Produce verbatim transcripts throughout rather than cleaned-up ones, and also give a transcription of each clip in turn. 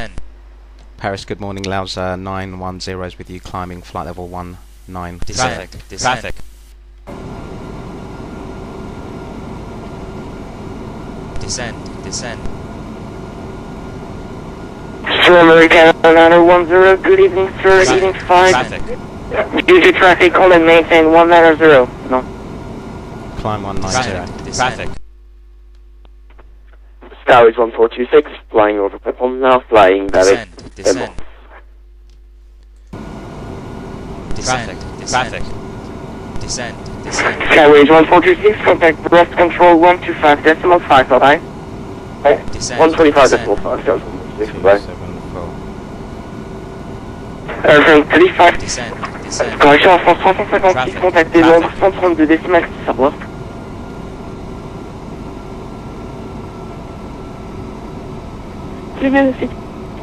descend. Paris, good morning. LAUSA nine one zero is with you, climbing flight level one nine. Traffic, traffic. Descend, descend. Sir, American nine one zero, good evening, sir, Traffic, evening fine. traffic. Due to traffic, call and maintain one nine zero. No. Climb one nine zero. Traffic, traffic. Star is one four two six, flying over platform now, flying direct. Descend, descend. Descend, traffic. Descend, descend. Skyways one four two six, contact breast control one two five decimal five, bye bye. Descend, one twenty-five descend. decimal five, Skyways one two bye. seven four. Airplane thirty-five. Descend, descend. Correction en France trois cent cinquante-six, Traffic, contactez traffic. Londres cent trente-deux décimal six, au revoir. C'est bien, c'est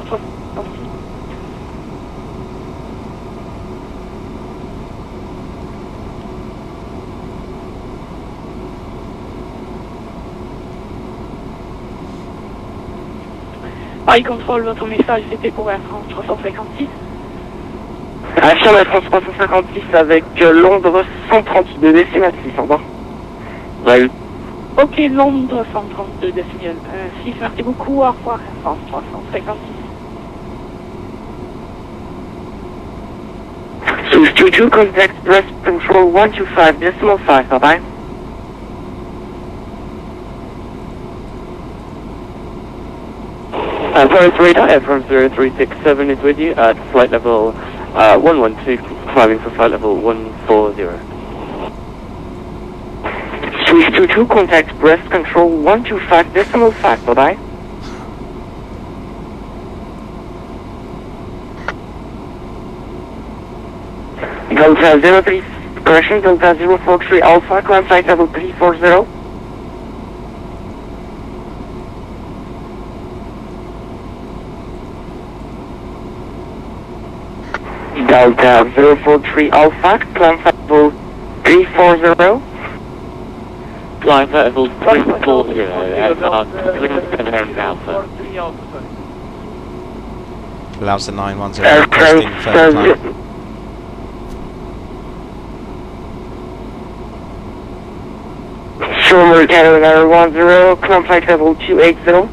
Paris Control, votre message c'était pour Air France trois cent cinquante-six. Affirme Air France trois cent cinquante-six avec euh, Londres cent trente-deux décimal six, au revoir. Ouais. Ok, Londres cent trente-deux décimal six, merci beaucoup, au revoir Air France trois cent cinquante-six. Swiss two two, contact breast control one two five decimal five, bye bye. Uh, Paris radar, Air France zero three six seven is with you at flight level uh, one one two, climbing for flight level one four zero. Swiss two two, contact breast control one two five decimal five, bye bye. Delta zero three, correction, Delta zero four three Alpha, climb flight level three four zero. Delta zero four three Alpha, climb flight level three four zero. Climb flight level three four zero, at Alpha. LAUSA nine one zero, Air requesting France, further uh, climb. Sure, American nine one zero, climb flight level two eight zero.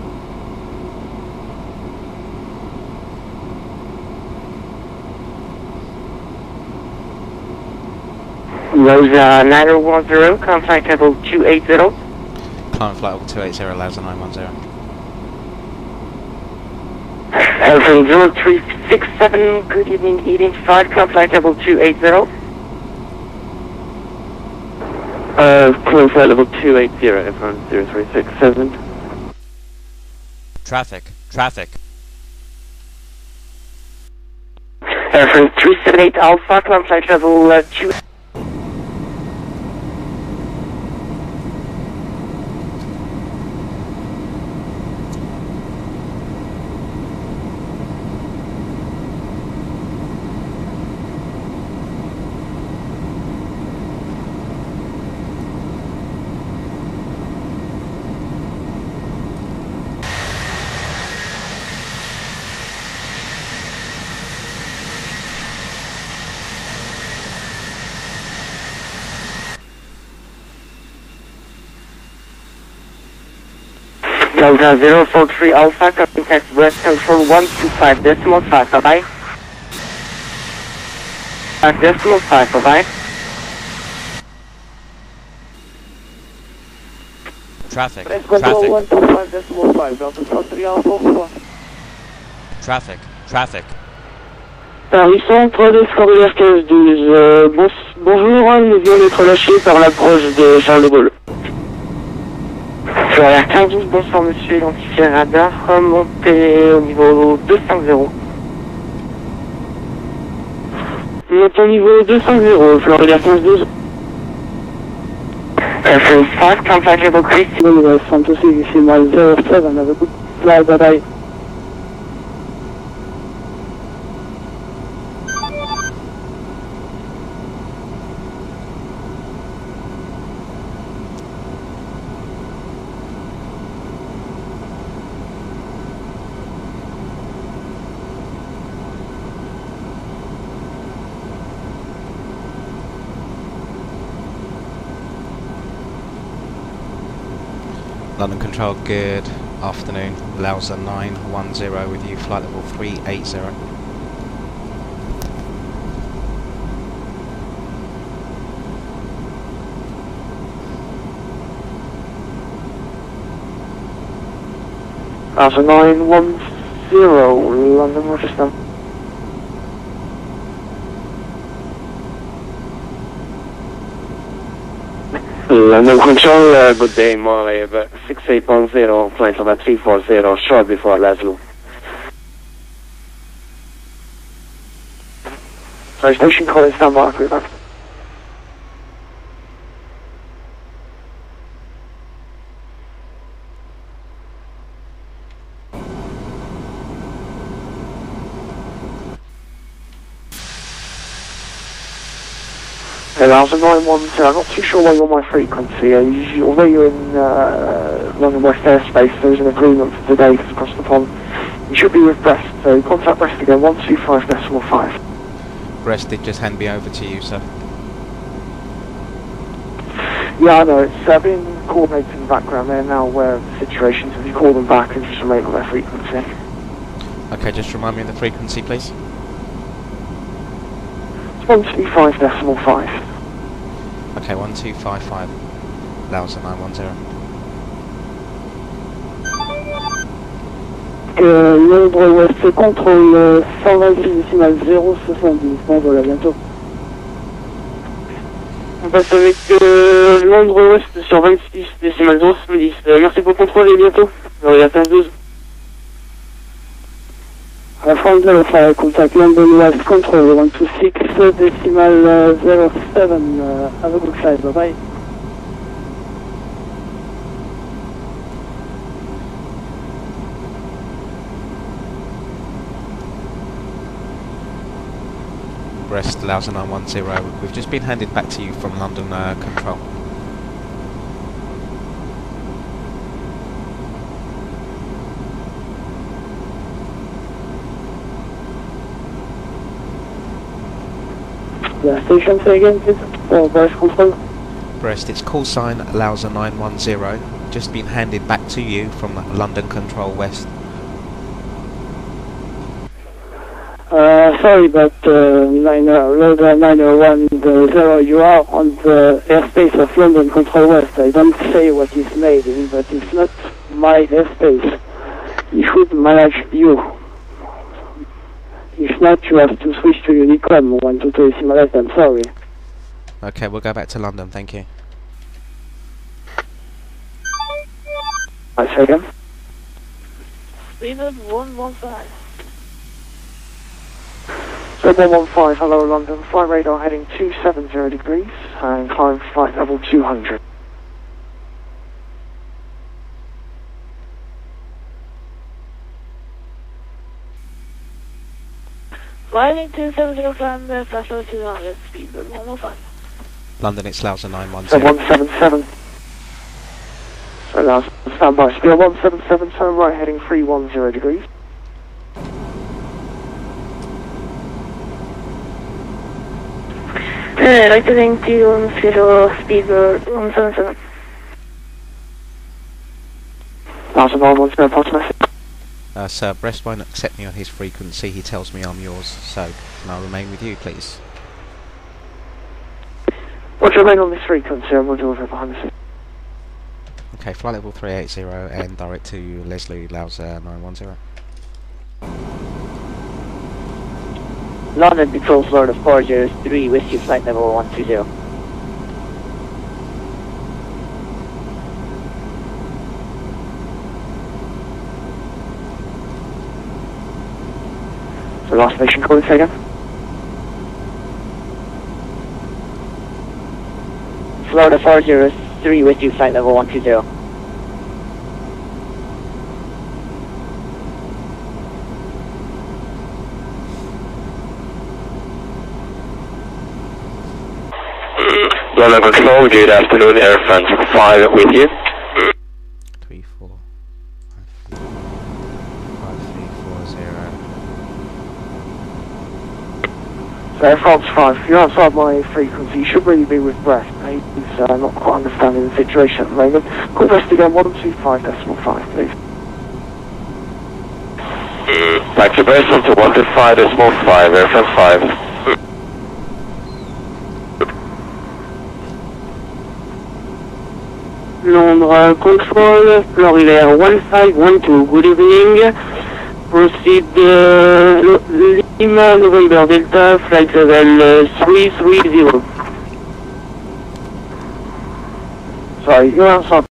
Rosa nine one zero, climb flight level two eight zero. Climb flight level two eight zero, LAUSA nine one zero. Airplane zero three six seven, good evening, eating five, climb flight level two eight zero. Uh, climb flight level two eight zero, Airplane zero three six seven. Traffic, traffic. Airplane three seven eight Alpha, climb flight level uh, two. Delta zero four three Alpha, contact breast control one two five decimal five, bye bye. five decimal five, bye bye. Traffic, Breast control traffic. one two five decimal five, Delta zero three Alpha, au revoir. Traffic, traffic. Paris Centre, Descambulaire quinze douze. Euh, bon, bonjour, hein, nous venons d'être lâchés par l'approche de Charles de Gaulle. Sur quinze douze, bonsoir monsieur, identifié radar, montez au niveau deux cent cinquante. Montez au niveau deux cent cinquante, Florida quinze douze. Airplane five, contact level three. Well, Santos is in my zero seven, have a good flight, bye bye. London Control, good afternoon. Lausa nine one zero with you, flight level three eight zero. Lausa nine one zero, London Rochester. London Control, uh, good day, Molly, six eight one zero, flight over three four zero, short before Laszlo. Sorry, station calling standby, over. Hey, Lausa nine one zero, I'm not too sure why you're on my frequency. Uh, you, although you're in uh, London West airspace, there's an agreement for today because across the pond. You should be with Brest, so contact Brest again, one two five decimal five. Brest did just hand me over to you, sir. Yeah, I know, it's uh, been coordinated in the background. They're now aware of the situation, so if you call them back and just remain on their frequency. Okay, just remind me of the frequency, please. It's one two five decimal five. Okay, one two five five, Lausa nine one zero. Euh, Londres Ouest, contrôle cent vingt-six décimal zéro soixante-dix, bon voilà, bientôt. On passe avec euh, Londres Ouest sur vingt-six décimal zéro soixante-dix. Euh, merci pour le contrôle et bientôt. Alors, il y a quinze douze. Uh, from zero five, contact London West control one two six decimal uh, zero seven. Uh, have a good flight, bye bye. Brest, Lausa nine one zero. We've just been handed back to you from London uh, Control. Yeah, station say again, please. Oh, Brest control. Brest, it's Callsign Lausa nine one zero. Just been handed back to you from London Control West. Uh, sorry, but uh, nine, uh, Lausa nine one zero, you are on the airspace of London Control West. I don't say what is made in, but it's not my airspace. You should manage you. If not, you have to switch to Unicom one two two decimal eight, I'm sorry. Okay, we'll go back to London, thank you. I say again. Leland one one five. So one one five, hello London, flight radar heading two seven zero degrees and climb flight level two hundred. Flying two seven zero climb uh, flash level two hundred, speed one one five. London, it's Lausa nine one So zero. one seven seven. So now stand by, speed one seven seven, turn right heading three one zero degrees. Uh, right heading to one zero, speed one seven seven. Lausa nine one zero, pass message. Uh, sir, Brest won't accept me on his frequency. He tells me I'm yours, so can I remain with you, please? What's your remain on this frequency and we'll deliver behind the scenes. Okay, flight level three eight zero and direct to Leslie Lausa nine one zero. London Control Florida four zero three, Whiskey flight level one two zero. So last station call, say again. Florida four zero three, Whiskey flight level one two zero. London Control, good afternoon, Air France five with you. Three four five three four zero. So Air France five, if you're outside my frequency, you should really be with Brest. eight so I'm not quite understanding the situation at the moment. Call West again, one two five decimal five, please. Back to base, one to one two five decimal five, airframe five. Londres Control, Florida Air one five one two, good evening. Proceed uh, Lima, November Delta, flight level uh, three three zero. Sorry, you are